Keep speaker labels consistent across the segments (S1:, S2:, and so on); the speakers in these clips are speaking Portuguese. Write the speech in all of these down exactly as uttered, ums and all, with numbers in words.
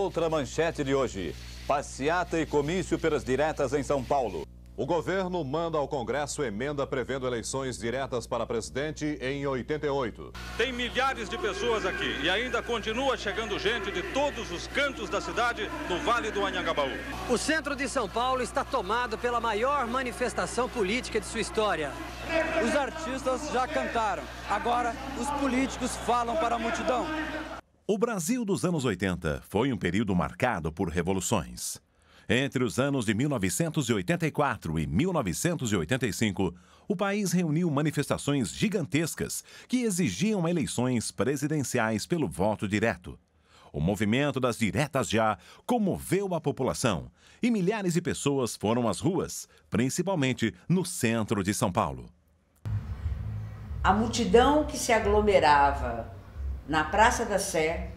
S1: outra manchete de hoje. Passeata e comício pelas diretas em São Paulo.
S2: O governo manda ao Congresso emenda prevendo eleições diretas para presidente em oitenta e oito.
S3: Tem milhares de pessoas aqui e ainda continua chegando gente de todos os cantos da cidade no Vale do Anhangabaú.
S4: O centro de São Paulo está tomado pela maior manifestação política de sua história.
S5: Os artistas já cantaram, agora os políticos falam para a multidão.
S6: O Brasil dos anos oitenta foi um período marcado por revoluções. Entre os anos de mil novecentos e oitenta e quatro e mil novecentos e oitenta e cinco, o país reuniu manifestações gigantescas que exigiam eleições presidenciais pelo voto direto. O movimento das diretas já comoveu a população e milhares de pessoas foram às ruas, principalmente no centro de São Paulo.
S7: A multidão que se aglomerava na Praça da Sé,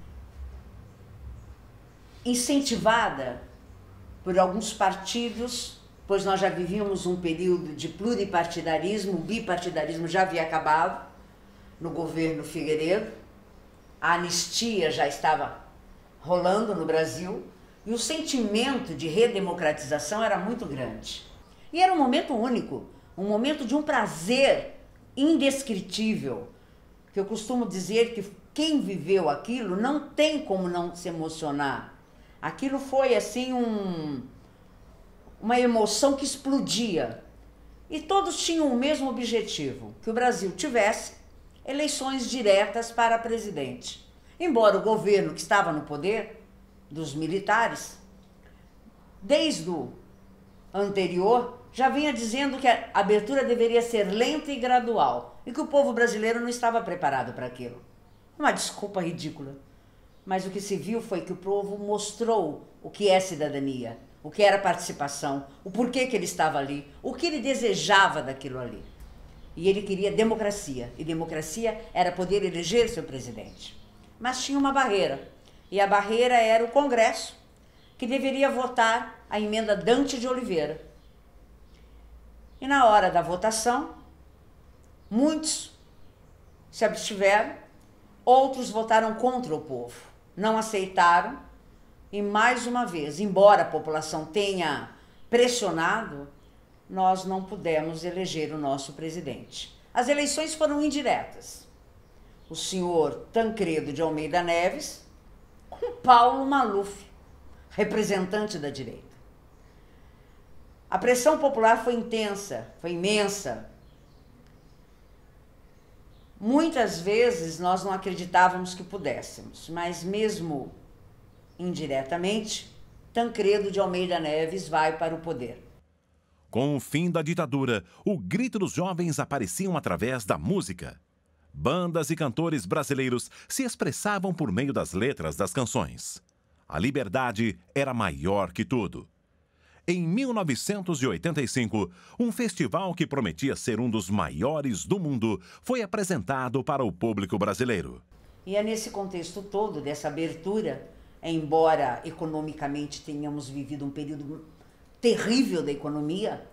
S7: incentivada por alguns partidos, pois nós já vivíamos um período de pluripartidarismo, o bipartidarismo já havia acabado no governo Figueiredo, a anistia já estava rolando no Brasil e o sentimento de redemocratização era muito grande. E era um momento único, um momento de um prazer indescritível, que eu costumo dizer que quem viveu aquilo não tem como não se emocionar. Aquilo foi assim um, uma emoção que explodia. E todos tinham o mesmo objetivo, que o Brasil tivesse eleições diretas para presidente. Embora o governo que estava no poder, dos militares, desde o anterior, já vinha dizendo que a abertura deveria ser lenta e gradual e que o povo brasileiro não estava preparado para aquilo. Uma desculpa ridícula. Mas o que se viu foi que o povo mostrou o que é cidadania, o que era participação, o porquê que ele estava ali, o que ele desejava daquilo ali. E ele queria democracia, e democracia era poder eleger seu presidente. Mas tinha uma barreira, e a barreira era o Congresso, que deveria votar a emenda Dante de Oliveira. E na hora da votação, muitos se abstiveram, outros votaram contra o povo. Não aceitaram e, mais uma vez, embora a população tenha pressionado, nós não pudemos eleger o nosso presidente. As eleições foram indiretas. O senhor Tancredo de Almeida Neves com Paulo Maluf, representante da direita. A pressão popular foi intensa, foi imensa. Muitas vezes nós não acreditávamos que pudéssemos, mas mesmo indiretamente, Tancredo de Almeida Neves vai para o poder.
S6: Com o fim da ditadura, o grito dos jovens apareciam através da música. Bandas e cantores brasileiros se expressavam por meio das letras das canções. A liberdade era maior que tudo. Em mil novecentos e oitenta e cinco, um festival que prometia ser um dos maiores do mundo foi apresentado para o público brasileiro.
S7: E é nesse contexto todo, dessa abertura, embora economicamente tenhamos vivido um período terrível da economia,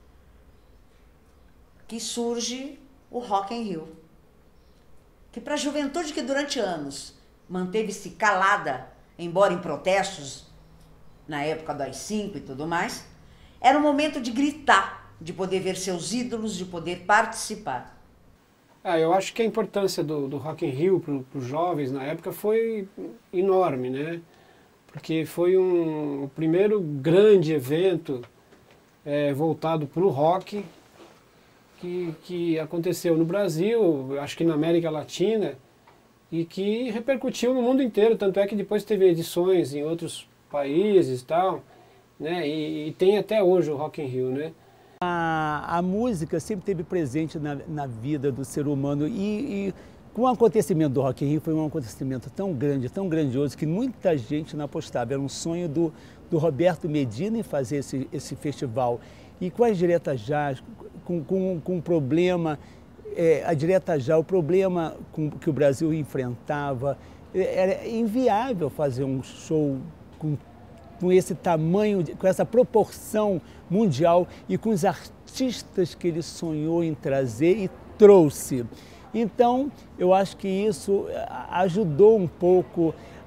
S7: que surge o Rock in Rio. Que para a juventude que durante anos manteve-se calada, embora em protestos, na época do A I cinco e tudo mais, era um momento de gritar, de poder ver seus ídolos, de poder participar.
S8: Ah, eu acho que a importância do, do Rock in Rio para os jovens na época foi enorme, né? Porque foi um, o primeiro grande evento é, voltado para o rock que, que aconteceu no Brasil, acho que na América Latina, e que repercutiu no mundo inteiro, tanto é que depois teve edições em outros países e tal, né? E, e tem até hoje o Rock in Rio, né?
S9: A, a música sempre esteve presente na, na vida do ser humano e, e com o acontecimento do Rock in Rio foi um acontecimento tão grande, tão grandioso, que muita gente não apostava. Era um sonho do, do Roberto Medina em fazer esse, esse festival. E com as diretas já, com, com, com o problema, é, a direta já, o problema com, que o Brasil enfrentava, era inviável fazer um show com, com esse tamanho, com essa proporção mundial e com os artistas que ele sonhou em trazer e trouxe. Então, eu acho que isso ajudou um pouco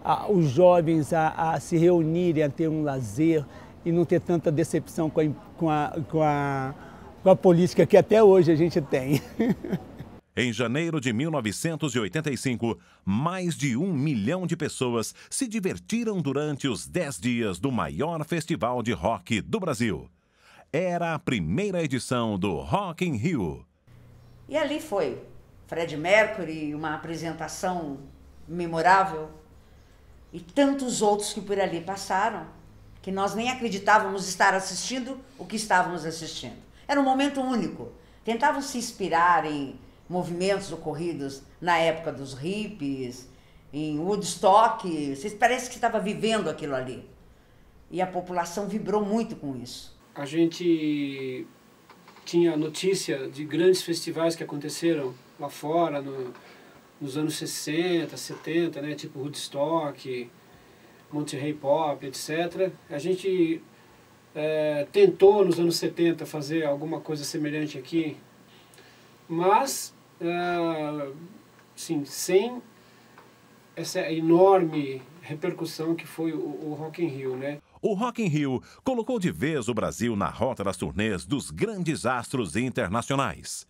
S9: a, os jovens a, a se reunirem, a ter um lazer e não ter tanta decepção com a, com a, com a, com a política que até hoje a gente tem.
S6: Em janeiro de mil novecentos e oitenta e cinco, mais de um milhão de pessoas se divertiram durante os dez dias do maior festival de rock do Brasil. Era a primeira edição do Rock in Rio.
S7: E ali foi Freddie Mercury, uma apresentação memorável, e tantos outros que por ali passaram, que nós nem acreditávamos estar assistindo o que estávamos assistindo. Era um momento único. Tentavam se inspirar em movimentos ocorridos na época dos hippies, em Woodstock. Vocês parece que estava vivendo aquilo ali. E a população vibrou muito com isso.
S8: A gente tinha notícia de grandes festivais que aconteceram lá fora, no, nos anos sessenta, setenta, né? Tipo Woodstock, Monterey Pop, etcétera. A gente é, tentou nos anos setenta fazer alguma coisa semelhante aqui, mas Uh, sim, sem essa enorme repercussão que foi o, o Rock in Rio, né?
S6: O Rock in Rio colocou de vez o Brasil na rota das turnês dos grandes astros internacionais.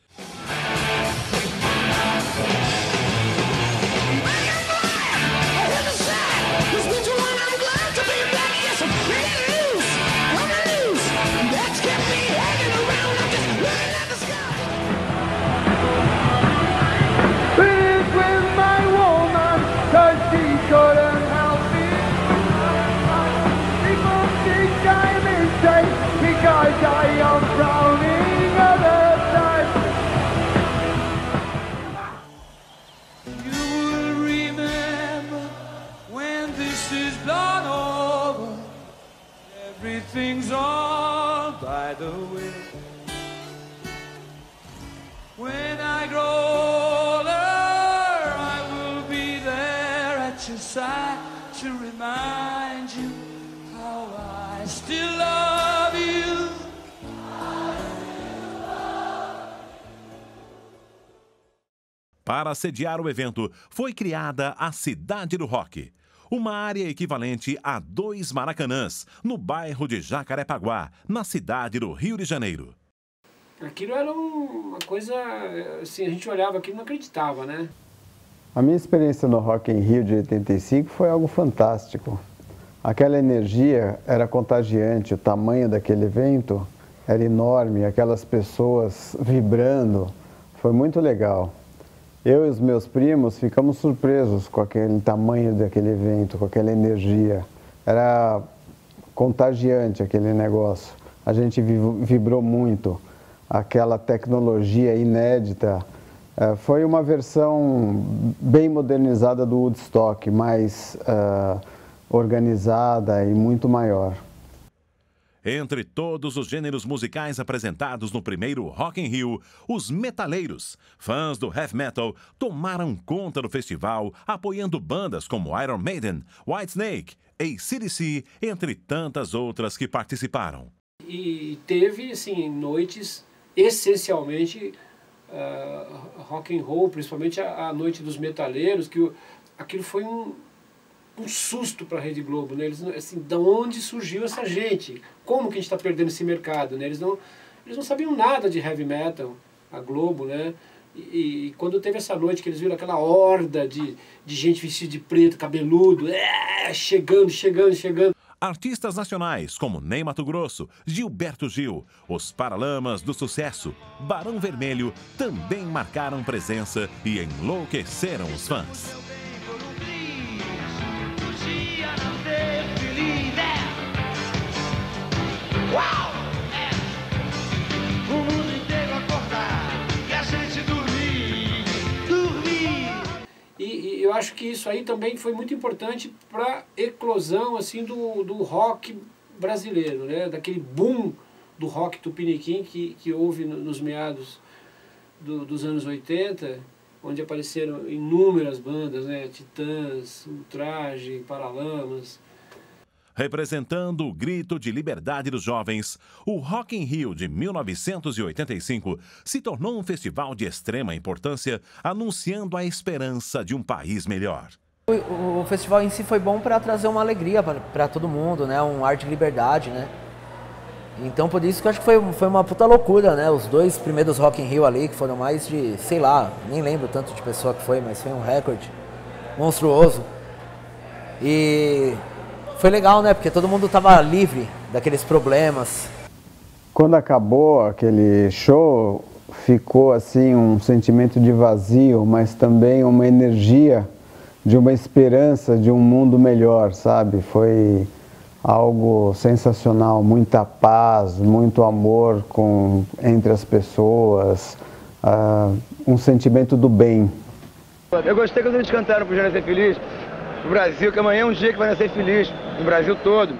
S10: Everything's all by the way. When I grow older, I will be there at your side to remind you how I still love you.
S6: Para sediar o evento, foi criada a Cidade do Rock, uma área equivalente a dois Maracanãs, no bairro de Jacarepaguá, na cidade do Rio de Janeiro.
S8: Aquilo era uma coisa, assim, a gente olhava aquilo e não acreditava, né?
S11: A minha experiência no Rock in Rio de oitenta e cinco foi algo fantástico. Aquela energia era contagiante, o tamanho daquele evento era enorme, aquelas pessoas vibrando, foi muito legal. Eu e os meus primos ficamos surpresos com aquele tamanho daquele evento, com aquela energia. Era contagiante aquele negócio. A gente vibrou muito. Aquela tecnologia inédita. Foi uma versão bem modernizada do Woodstock, mais uh, organizada e muito maior.
S6: Entre todos os gêneros musicais apresentados no primeiro Rock in Rio, os metaleiros, fãs do heavy metal, tomaram conta do festival, apoiando bandas como Iron Maiden, Whitesnake, A C D C, entre tantas outras que participaram.
S8: E teve, assim, noites essencialmente uh, rock and roll, principalmente a, a noite dos metaleiros, que o, aquilo foi um... um susto para a Rede Globo, né? Eles, assim, de onde surgiu essa gente? Como que a gente está perdendo esse mercado, né? Eles não, eles não sabiam nada de heavy metal, a Globo, né? E, e quando teve essa noite que eles viram aquela horda de, de gente vestida de preto, cabeludo, é, chegando, chegando, chegando.
S6: Artistas nacionais como Ney Matogrosso, Gilberto Gil, os Paralamas do Sucesso, Barão Vermelho também marcaram presença e enlouqueceram os fãs.
S10: Uau! É. O mundo inteiro acordar e a gente dormir, dormir.
S8: E, e eu acho que isso aí também foi muito importante para a eclosão assim, do, do rock brasileiro, né? Daquele boom do rock tupiniquim que, que houve nos meados do, dos anos oitenta, onde apareceram inúmeras bandas, né? Titãs, Ultraje, Paralamas.
S6: Representando o grito de liberdade dos jovens, o Rock in Rio de mil novecentos e oitenta e cinco se tornou um festival de extrema importância, anunciando a esperança de um país melhor.
S12: O, o festival em si foi bom para trazer uma alegria para todo mundo, né? Um ar de liberdade, né? Então por isso que eu acho que foi, foi uma puta loucura, né? Os dois primeiros Rock in Rio ali, que foram mais de, sei lá, nem lembro tanto de pessoa que foi, mas foi um recorde monstruoso. E foi legal, né? Porque todo mundo tava livre daqueles problemas.
S11: Quando acabou aquele show, ficou assim um sentimento de vazio, mas também uma energia de uma esperança de um mundo melhor, sabe? Foi algo sensacional, muita paz, muito amor com, entre as pessoas, uh, um sentimento do bem.
S13: Eu gostei quando eles cantaram pro Jânio Ser Feliz, pro Brasil, que amanhã é um dia que vai nascer feliz, no Brasil todo.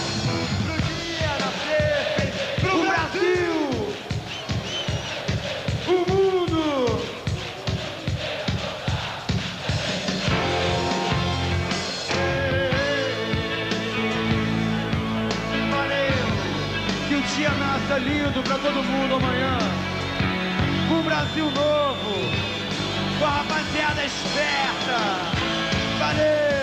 S10: Dia nasça lindo pra todo mundo amanhã. Um Brasil novo, com a rapaziada esperta. Valeu!